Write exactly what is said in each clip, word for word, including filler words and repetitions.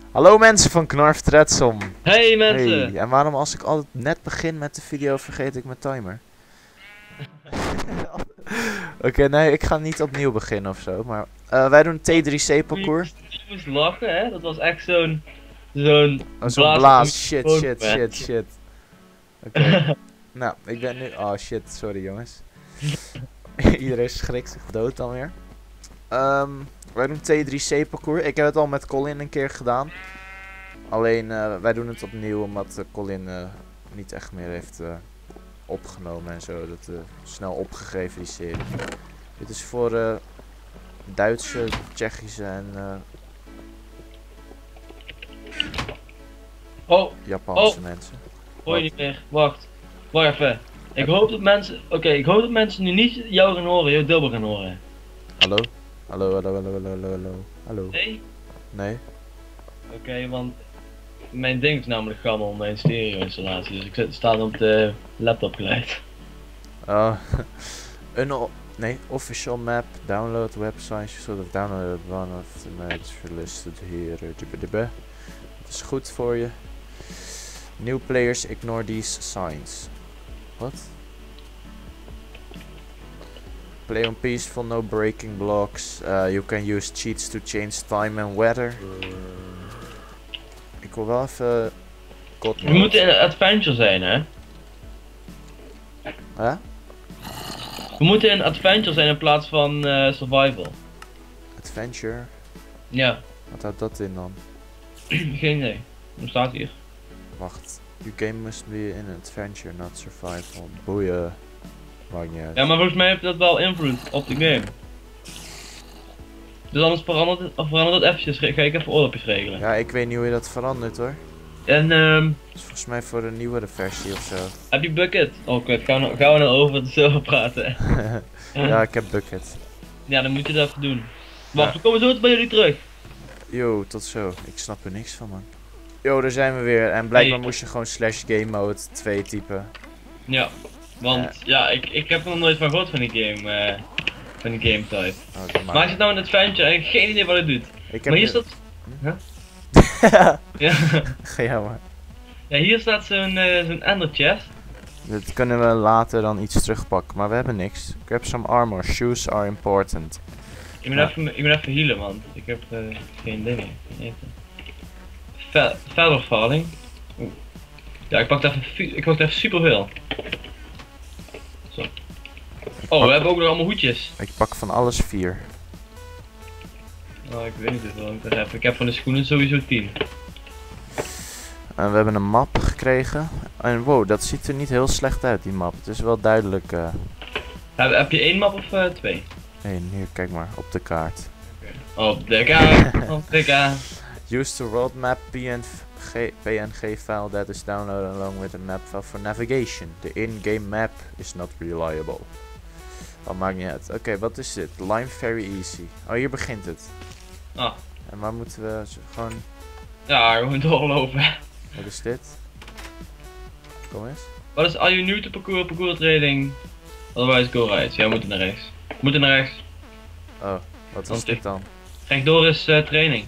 Hallo mensen van Knarf Tredsom. Hey mensen! Hey, en waarom als ik altijd net begin met de video vergeet ik mijn timer? Oké, okay, nee, ik ga niet opnieuw beginnen ofzo, maar uh, wij doen T drie C parcours. Je moest lachen, hè? Dat was echt zo'n... Zo'n oh, zo blaas, blaas. Shit, shit, shit, shit. Oké. Okay. Nou, ik ben nu... Oh shit, sorry jongens. Iedereen schrikt zich dood dan weer. Um, wij doen T drie C parcours. Ik heb het al met Colin een keer gedaan. Alleen uh, wij doen het opnieuw omdat uh, Colin uh, niet echt meer heeft uh, opgenomen en zo. Dat uh, snel opgegeven die serie. Dit is voor uh, Duitse, Tsjechische en uh, oh. Japanse oh. mensen. Hoor je niet meer? Wacht. Wacht even. Ik hoop dat mensen... Oké, okay, ik hoop dat mensen nu niet jou gaan horen, jou dubbel gaan horen. Hallo? Hallo, hallo, hallo, hallo, hallo, hallo. Hallo. Nee? Nee. Oké, okay, want mijn ding is namelijk gammel, mijn stereo installatie, dus ik zet, sta op de laptop geleid. Oh. Een nee, official map, download website, sort of download one of the maps listed here. Het is goed voor je. New players ignore these signs. What? Play on peaceful, no breaking blocks. Uh, you can use cheats to change time and weather. Ik wil wel even... God We moeten in een adventure zijn, hè? Huh? We moeten in adventure zijn in plaats van uh, survival. Adventure? Ja. Wat houdt dat in dan? Geen idee. Hoe staat hier? Wacht. Your game must be in adventure, not survival. Boeien. Maakt niet uit. Ja, maar volgens mij heeft dat wel invloed op de game. Dus anders verandert het, verandert het eventjes. Ga ik even oorlogjes regelen. Ja, ik weet niet hoe je dat verandert hoor. En ehm... Um, dat is volgens mij voor een nieuwere versie ofzo. Heb je Bucket? Oh kut, gaan we, gaan we nou over het server praten? Ja, ik heb Bucket. Ja, dan moet je dat even doen. Wacht, ja. We komen zo bij jullie terug. Yo, tot zo. Ik snap er niks van man. Yo, daar zijn we weer. En blijkbaar hey. Moest je gewoon slash game mode twee typen. Ja, want uh. ja, ik, ik heb er nog nooit van gehoord van die game. Uh, van die game type. Oh, maar ik zit nou in het adventure en ik heb geen idee wat het doet. Ik heb maar hier staat... Huh? Ja. Ga jou maar. Ja, hier staat zo'n uh, zo'n ender chest. Dat kunnen we later dan iets terugpakken, maar we hebben niks. Grab some armor, shoes are important. Ik moet ja. even, ik moet even healen, want ik heb uh, geen dingen. Fe Feather falling. Oeh. Ja, ik pak even, ik pak even superveel. Zo. Oh, we hebben ook nog allemaal hoedjes. Ik pak van alles vier. Oh, ik weet niet hoeveel ik er heb. Ik heb van de schoenen sowieso tien. En we hebben een map gekregen. En wow, dat ziet er niet heel slecht uit, die map. Het is wel duidelijk. Uh... Heb, heb je één map of uh, twee? Eén, hier, kijk maar, op de kaart. Okay. Op de kaart, op de kaart. Use the world map P N G file that is downloaded along with the map file for navigation. The in-game map is not reliable. Dat maakt niet uit. Oké, okay, wat is dit? Lime very easy. Oh, hier begint het. Ah. En waar moeten we gewoon... Ja, gewoon doorlopen. Wat is dit? Kom eens. Wat is are you new to parkour, parkour training? Otherwise go right. Ja, we moeten naar rechts. We moeten naar rechts. Oh, wat was dit dan? Rechtdoor is uh, training.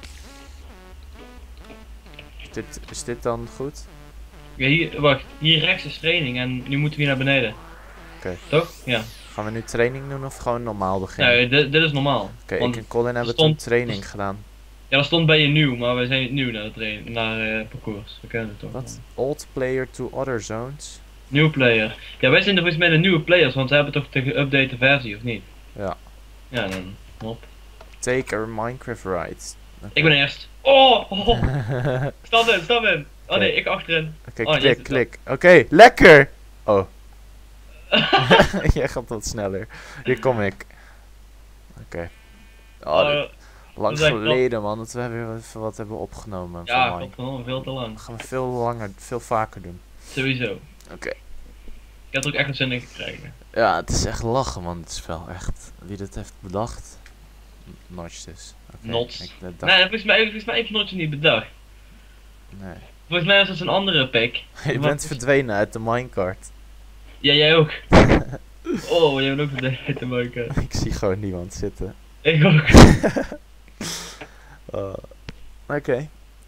Dit, is dit dan goed? Ja, hier, wacht. Hier rechts is training en nu moeten we hier naar beneden. Oké. Okay. Toch? Ja. Gaan we nu training doen of gewoon normaal beginnen? Nee, dit, dit is normaal. Oké, okay, ik en Colin hebben stond, toen training gedaan. Ja, dat stond bij je nieuw, maar wij zijn niet nieuw naar, de train naar uh, parcours. We kennen het toch. Wat? Old player to other zones? Nieuw player. Ja, wij zijn er volgens mij de nieuwe players, want ze hebben toch de geüpdate versie, of niet? Ja. Ja, dan hop. Take a Minecraft ride. Okay. Ik ben eerst. Oh! oh. Stap in, stap in. Oh nee, ik achterin. Oké, okay, oh, klik, klik. Oké, okay, lekker! Oh. Jij gaat wat sneller. Hier kom ik. Oké. Okay. Oh, oh, lang geleden man, dat we weer even wat hebben opgenomen. Ja, dat gewoon veel te lang. Dat gaan we veel langer, veel vaker doen. Sowieso. Oké. Okay. Ik heb er ook echt een zin in gekregen. Ja, het is echt lachen man, het spel. Echt. Wie dit heeft bedacht. Notch dus. Okay. Nots. Nee, volgens mij, volgens mij heeft Notch niet bedacht. Nee. Volgens mij is dat een andere pick. Je Wat bent verdwenen uit de minecart. Ja, jij ook. Oh, jij bent ook verdwenen uit de minecart. Ik zie gewoon niemand zitten. Ik ook. uh, Oké. Okay.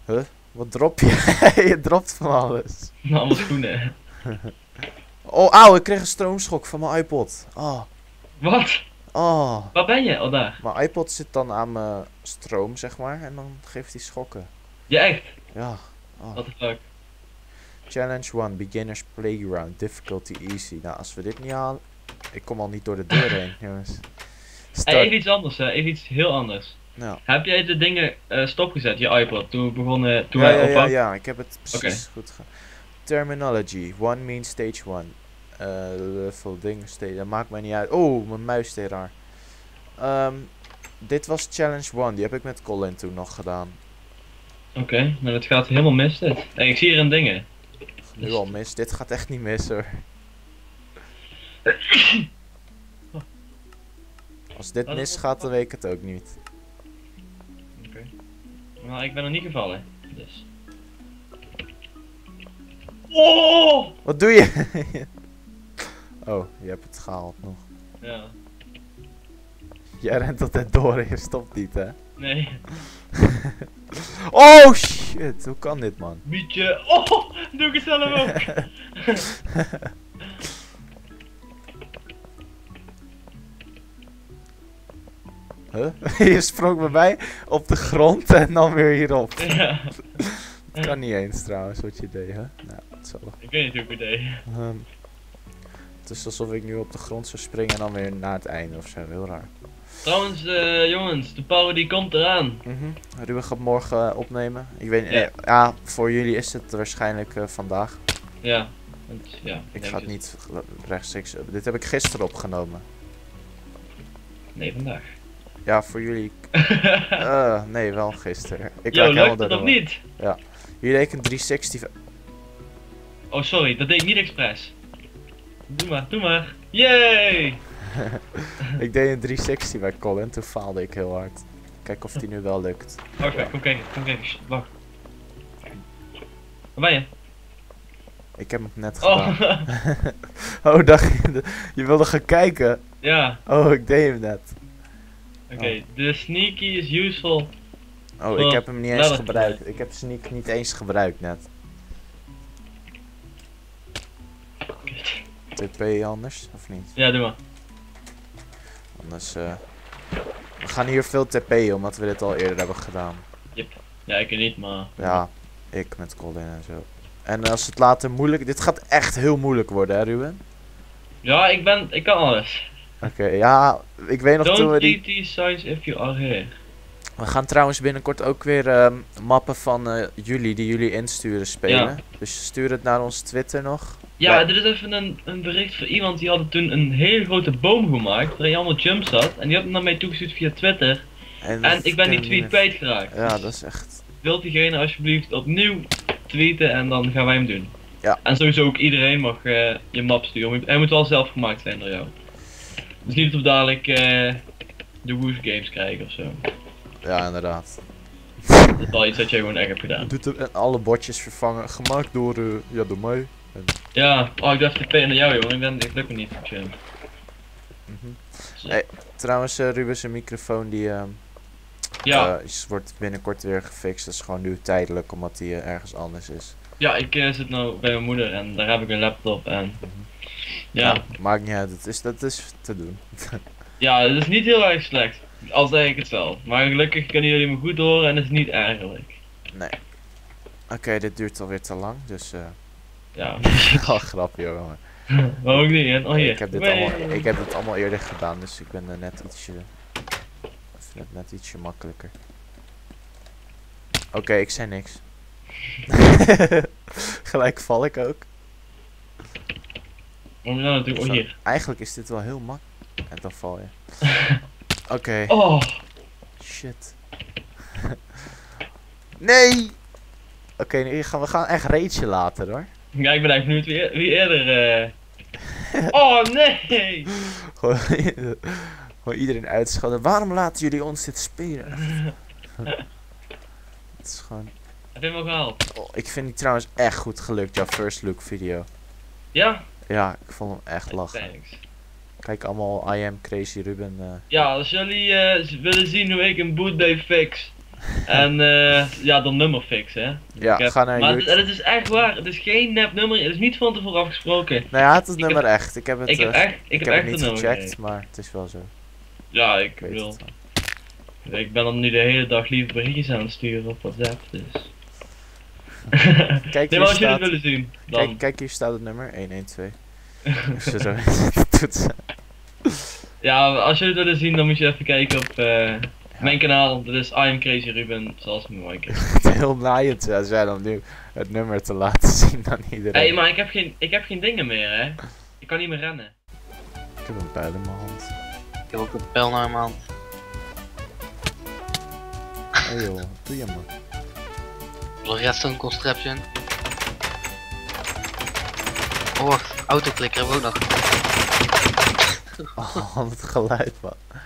Huh? Wat drop je? Je dropt van alles. Nou, allemaal schoenen. Oh, auw, ik kreeg een stroomschok van mijn iPod. Oh. Wat? Oh. Waar ben je? Oh, daar. Mijn iPod zit dan aan mijn stroom, zeg maar. En dan geeft hij schokken. Ja, echt? Ja. Oh. What the fuck? Challenge one, Beginners Playground, Difficulty Easy. Nou, als we dit niet halen... Ik kom al niet door de deur heen, jongens. Start... Hey, even iets anders, hè. Even iets heel anders. Nou. Heb jij de dingen uh, stopgezet, je iPod, toen we begonnen... Toen ja, wij ja, oppak... ja, ja, ik heb het precies okay. goed gedaan. Terminology, one means stage one. Uh, level ding, stage, dat maakt mij niet uit. Oh, mijn muis deed raar. Um, dit was challenge one, die heb ik met Colin toen nog gedaan. Oké, okay, nou dat gaat helemaal mis dit. Hey, ik zie hier een dingen. Nu al mis, dit gaat echt niet mis hoor. Als dit misgaat, dan weet ik het ook niet. Oké. Okay. Maar ik ben nog niet gevallen, dus. Oh! Wat doe je? Oh, je hebt het gehaald nog. Ja. Jij rent altijd door en je stopt niet, hè? Nee. Oh shit, hoe kan dit, man? Mietje, oh, doe ik het zelf ook. Huh? Je sprong bij mij op de grond en dan weer hierop. Ja. Het kan niet eens trouwens wat je deed, hè? Nou, het zal. Ik weet niet hoe ik het deed. Um, het is alsof ik nu op de grond zou springen en dan weer naar het einde of zo, heel raar. Trouwens, uh, jongens, de power die komt eraan. Mm-hmm. Ruben gaat morgen uh, opnemen. Ik weet niet, ja. Eh, ja, voor jullie is het waarschijnlijk uh, vandaag. Ja. Het, ja ik ga het niet rechtstreeks. Dit heb ik gisteren opgenomen. Nee, vandaag. Ja, voor jullie. uh, nee, wel gisteren. Ik Yo, lukt het of niet? Ja. Jullie deed een driehonderdzestig. Oh, sorry, dat deed ik niet expres. Doe maar, doe maar. Yay! Ik deed een driehonderdzestig bij Colin, toen faalde ik heel hard. Kijk of die nu wel lukt. Wacht, wacht, kom kijken, kom kijken. Wacht. Waar ben je? Ik heb het net gedaan. Oh, oh dacht je, je wilde gaan kijken? Ja. Oh, ik deed hem net. Oké, okay, oh. De sneaky is useful. Oh, ik heb hem niet eens gebruikt. Ik heb sneak niet eens gebruikt net. T P anders, of niet? Ja, doe maar. Anders, uh, we gaan hier veel T P'en omdat we dit al eerder hebben gedaan. Yep. Ja, ik niet, maar... Ja, ik met Colin en zo. En als het later moeilijk... Dit gaat echt heel moeilijk worden, hè Ruben? Ja, ik ben... Ik kan alles. Oké, okay, ja, ik weet nog Don't toen we die... read these signs if you are here. We gaan trouwens binnenkort ook weer um, mappen van uh, jullie, die jullie insturen, spelen. Ja. Dus stuur het naar ons Twitter nog. Ja, dit is even een, een bericht voor iemand die had toen een hele grote boom gemaakt, waarin allemaal jumps had. En die had hem naar mij toegestuurd via Twitter. En, en ik ben die tweet kwijtgeraakt. Ja, dus dat is echt... Wilt diegene alsjeblieft opnieuw tweeten en dan gaan wij hem doen. Ja. En sowieso ook iedereen mag uh, je map sturen. Hij moet wel zelf gemaakt zijn door jou. Dus niet dat we dadelijk uh, de Woos Games krijgen ofzo. Ja, inderdaad. Dat is wel iets dat jij gewoon echt hebt gedaan. Doet er alle bordjes vervangen, gemaakt door, uh, ja, door mij. En... Ja, oh ik dacht T P naar jou jongen, ik ben, ik lukt me niet. Mm -hmm. Hey, trouwens uh, Ruben zijn microfoon die uh, ja. uh, is, wordt binnenkort weer gefixt, dat is gewoon nu tijdelijk omdat hij uh, ergens anders is. Ja, ik uh, zit nou bij mijn moeder en daar heb ik een laptop en... Mm -hmm. Ja. ja. Maakt niet uit, dat is, dat is te doen. Ja, het is niet heel erg slecht. Al zeg ik het wel. Maar gelukkig kunnen jullie me goed horen en het is niet eigenlijk. Nee. Oké, okay, dit duurt alweer te lang, dus uh... ja. Oh, grapje jongen. Maar ook niet, hè? Oh hier. Ik heb, dit allemaal, ik heb dit allemaal eerder gedaan, dus ik ben er net ietsje... Ik vind het net ietsje makkelijker. Oké, okay, ik zei niks. Gelijk val ik ook. Oh, nou natuurlijk, oh hier. Eigenlijk is dit wel heel makkelijk. En dan val je. Oké. Okay. Oh. Shit. Nee! Oké, okay, we gaan echt rage later hoor. Ja, ik ben eigenlijk benieuwd wie, wie eerder... Uh... Oh nee! Gewoon, gewoon iedereen uitschelden. Waarom laten jullie ons dit spelen? Het is gewoon... Heb je hem al gehaald? Oh, ik vind die trouwens echt goed gelukt, jouw first look video. Ja? Ja, ik vond hem echt lachen. Thanks. Kijk allemaal I am Crazy Ruben. Uh... Ja, als jullie uh, willen zien hoe ik een bootbay fix, En uh, ja, dan nummer fixen, hè. Ja, heb, ga naar maar YouTube. Maar het is echt waar, het is geen nep nummer, het is niet van tevoren afgesproken. Nou ja, het is nummer heb, echt. Ik heb het, ik heb echt, ik ik heb heb echt het een niet nummer gecheckt, maar het is wel zo. Ja, ik, ik wil. Ik ben dan nu de hele dag lieve berichtjes aan het sturen op WhatsApp, dus. Kijk, nee, maar als jullie het willen zien, dan... Kijk, kijk, hier staat het nummer, één één twee. Als je zo het toetsen. Ja, als jullie het willen zien, dan moet je even kijken op uh, ja. mijn kanaal. Dat is I am Crazy Ruben, zoals mijn mooi Het is heel naaiend als jij dan nu het nummer te laten zien aan iedereen. Hé, hey, maar ik heb, geen, ik heb geen dingen meer, hè. Ik kan niet meer rennen. Ik heb een pijl in mijn hand. Ik heb ook een pijl naar mijn hand. Hé hey joh, wat doe je man? Redstone construction. Oh wacht, autoklikker hebben we ook nog. Oh, wat geluid man.